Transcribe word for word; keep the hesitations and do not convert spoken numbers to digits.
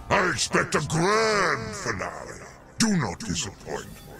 I expect a grand finale. Do not disappoint.